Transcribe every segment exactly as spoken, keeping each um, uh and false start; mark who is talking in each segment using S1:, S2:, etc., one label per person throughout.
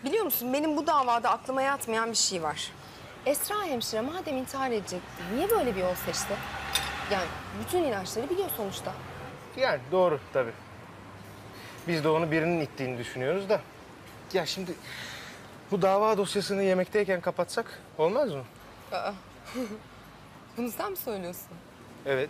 S1: Biliyor musun benim bu davada aklıma yatmayan bir şey var. Esra hemşire madem intihar edecekti, niye böyle bir yol seçti? Yani bütün ilaçları biliyor sonuçta.
S2: Yani doğru tabii. Biz de onu birinin ittiğini düşünüyoruz da. Ya şimdi bu dava dosyasını yemekteyken kapatsak olmaz mı?
S1: Aa. Bunu sen mi söylüyorsun?
S2: Evet.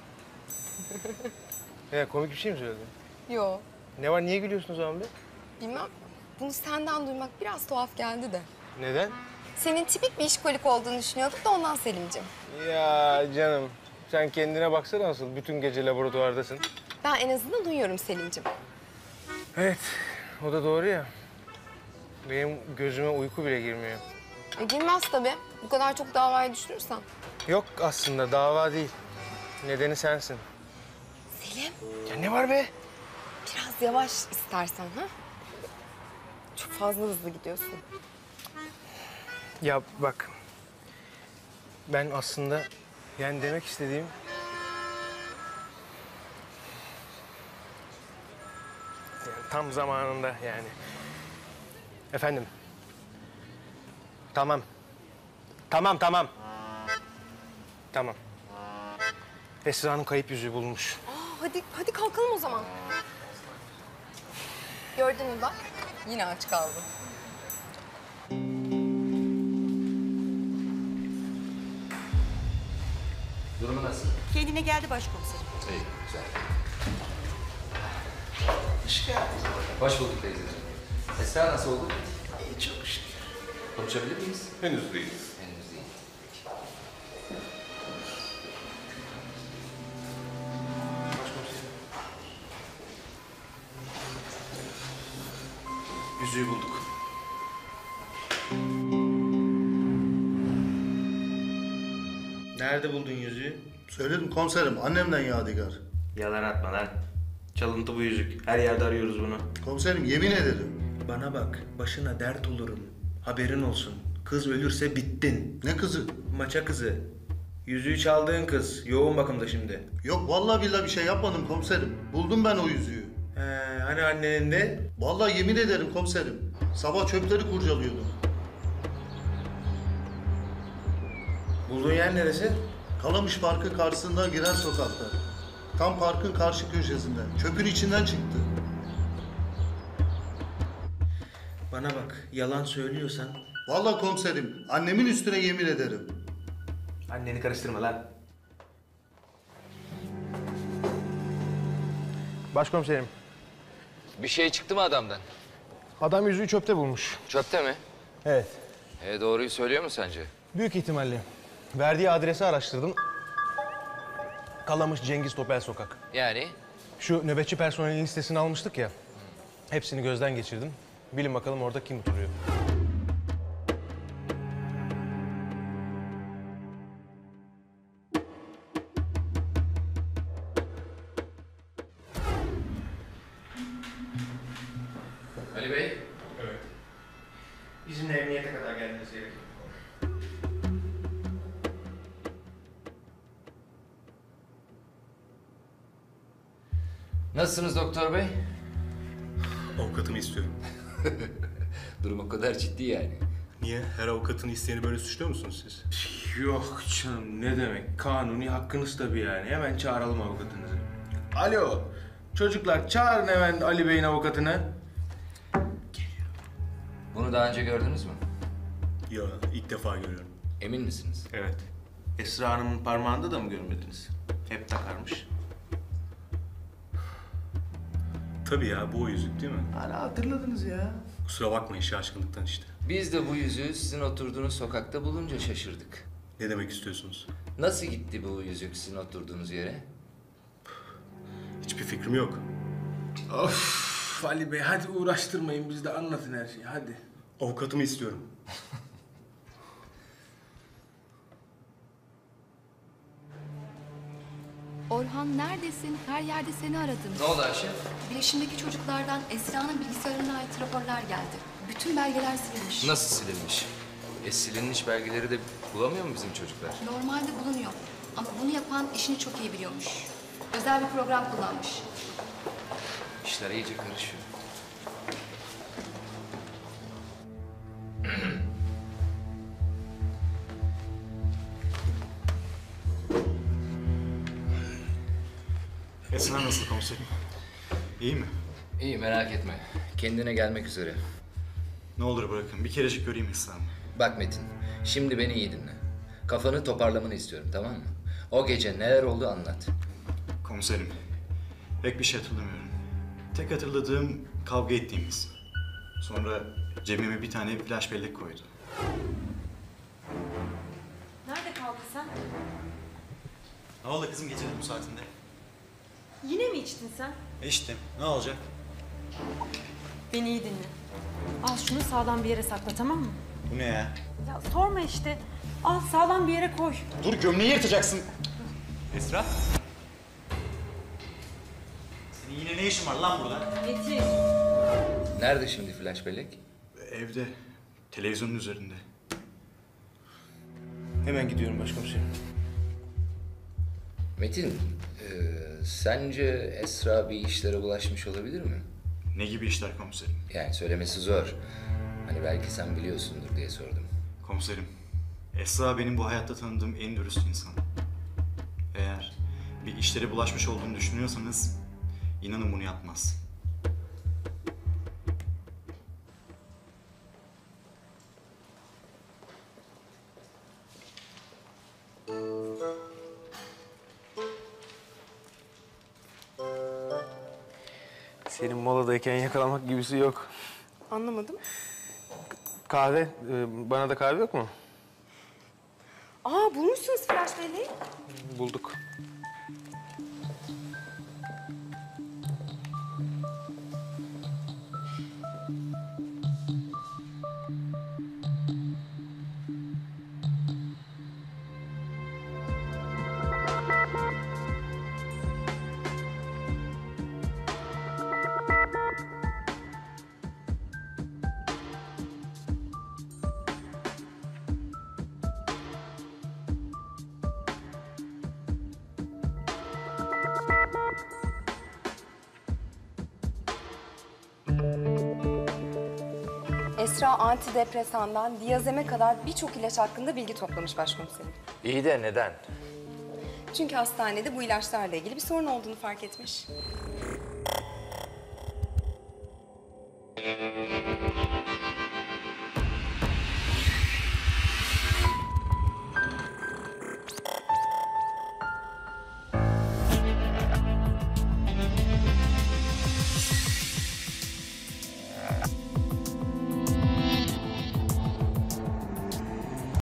S2: Ya komik bir şey mi söyledin?
S1: Yo,
S2: Ne var, niye gülüyorsun o zaman be?
S1: bilmem. Bunu senden duymak biraz tuhaf geldi de.
S2: Neden?
S1: Senin tipik bir işkolik olduğunu düşünüyorduk da ondan Selim'ciğim.
S2: Ya canım, sen kendine baksana nasıl bütün gece laboratuvardasın.
S1: Ben en azından duyuyorum Selim'ciğim.
S2: Evet, o da doğru ya. Benim gözüme uyku bile girmiyor.
S1: E, girmez tabii. Bu kadar çok davayı düşünürsen.
S2: Yok aslında, dava değil. Nedeni sensin.
S1: Selim,
S2: Ya ne var be?
S1: biraz yavaş istersen ha? Çok fazla hızlı gidiyorsun.
S2: Ya bak, ben aslında yani demek istediğim... Yani tam zamanında yani. Efendim? Tamam. Tamam, tamam. Tamam. Esra'nın kayıp yüzüğü bulmuş.
S1: Aa, hadi, hadi kalkalım o zaman. Gördün mü bak, yine aç kaldım.
S3: Durumu nasıl?
S4: Kendine geldi başkomiserim.
S3: İyi, güzel. Hoş geldiniz. Hoş bulduk teyzeciğim. Esra nasıl oldu?
S5: İyi, çok şükür.
S3: Konuşabilir miyiz?
S5: Henüz değil.
S3: Henüz değil.
S5: Yüzüğü bulduk.
S2: Nerede buldun yüzüğü?
S6: Söyledim komiserim, annemden yadigar.
S2: Yalan atma lan. Çalıntı bu yüzük. Her yerde arıyoruz bunu.
S6: Komiserim yemin ederim.
S7: Bana bak, başına dert olurum. Haberin olsun. Kız ölürse bittin.
S6: Ne kızı?
S7: Maça kızı. Yüzüğü çaldığın kız. Yoğun bakımda şimdi.
S6: Yok vallahi billahi bir şey yapmadım komiserim. Buldum ben o yüzüğü.
S7: He, hani annenin de?
S6: Vallahi yemin ederim komiserim. Sabah çöpleri kurcalıyordum.
S7: Bulduğun yer neresi?
S6: Kalamış Parkı karşısından giren sokakta. Tam parkın karşı köşesinde. Çöpün içinden çıktı.
S7: Bana bak, yalan söylüyorsan
S6: Vallahi komiserim, annemin üstüne yemin ederim.
S7: anneni karıştırma lan.
S2: Başkomiserim,
S3: Bir şey çıktı mı adamdan?
S2: adam yüzüğü çöpte bulmuş.
S3: Çöpte mi?
S2: Evet,
S3: E, doğruyu söylüyor mu sence?
S2: büyük ihtimalle. Verdiği adresi araştırdım. Kalamış Cengiz Topel Sokak.
S3: Yani?
S2: Şu nöbetçi personelin listesini almıştık ya. Hepsini gözden geçirdim. Bilin bakalım orada kim duruyor.
S3: Ali Bey?
S7: Bizimle emniyete kadar gelmeniz gerekiyor.
S3: Nasılsınız doktor bey?
S5: Avukatımı istiyorum.
S3: Durum o kadar ciddi yani.
S5: Niye? Her avukatın isteyeni böyle suçluyor musunuz siz?
S7: Yok canım, ne demek? Kanuni hakkınız tabii yani. Hemen çağıralım avukatınızı. Alo, çocuklar çağırın hemen Ali Bey'in avukatını.
S3: Bunu daha önce gördünüz mü?
S5: Ya ilk defa görüyorum.
S3: Emin misiniz?
S7: Evet. Esra Hanım'ın parmağında da mı görmediniz? Hep takarmış.
S5: Tabii ya, bu o yüzük değil mi?
S7: Hala hatırladınız ya.
S5: Kusura bakmayın şaşkınlıktan işte.
S3: Biz de bu yüzüğü sizin oturduğunuz sokakta bulunca şaşırdık.
S5: Ne demek istiyorsunuz?
S3: Nasıl gitti bu yüzük sizin oturduğunuz yere?
S5: Hiçbir fikrim yok.
S7: Of Ali Bey, hadi uğraştırmayın, biz de anlatın her şeyi, hadi.
S5: Avukatımı istiyorum.
S8: Orhan neredesin? Her yerde seni aradım.
S3: Ne oldu Ayşe?
S8: Bilişimdeki çocuklardan Esra'nın bilgisayarına ait raporlar geldi. Bütün belgeler silinmiş.
S3: Nasıl silinmiş? E silinmiş belgeleri de bulamıyor mu bizim çocuklar?
S8: Normalde bulunuyor. Ama bunu yapan işini çok iyi biliyormuş. Özel bir program kullanmış.
S3: İşler iyice karışıyor.
S4: Esra nasıl komiserim? İyi mi?
S3: İyi merak etme. Kendine gelmek üzere.
S4: Ne olur bırakın. Bir kerecik göreyim Esra'mı.
S3: Bak Metin, şimdi beni iyi dinle. Kafanı toparlamanı istiyorum, tamam mı? O gece neler oldu anlat.
S4: Komiserim, pek bir şey hatırlamıyorum. Tek hatırladığım kavga ettiğimiz. Sonra cebime bir tane flash bellek koydu.
S9: Nerede kaldın sen?
S4: Ne oldu kızım gecenin bu saatinde?
S9: Yine mi içtin sen?
S4: E işte, ne olacak?
S9: Beni iyi dinle. Al şunu sağlam bir yere sakla, tamam mı?
S4: Bu ne ya?
S9: Ya sorma işte. Al sağlam bir yere koy.
S4: Dur gömleği yırtacaksın. Esra? Senin yine ne işin var lan burada?
S9: Metin.
S3: Nerede şimdi flash bellek?
S4: Evde, televizyonun üzerinde.
S2: Hemen gidiyorum başkomiserim.
S3: Metin, e, sence Esra bir işlere bulaşmış olabilir mi?
S4: Ne gibi işler komiserim?
S3: Yani söylemesi zor. Hani belki sen biliyorsundur diye sordum.
S4: Komiserim, Esra benim bu hayatta tanıdığım en dürüst insan. Eğer bir işlere bulaşmış olduğunu düşünüyorsanız inanın bunu yapmaz.
S2: Senin moladayken yakalamak gibisi yok.
S1: Anlamadım.
S2: Kahve, e, bana da kahve yok mu?
S1: Aa bulmuşsunuz flash belleği.
S2: Bulduk.
S1: Esra antidepresandan diyazeme kadar birçok ilaç hakkında bilgi toplamış başkomiserim.
S3: İyi de neden?
S1: Çünkü hastanede bu ilaçlarla ilgili bir sorun olduğunu fark etmiş.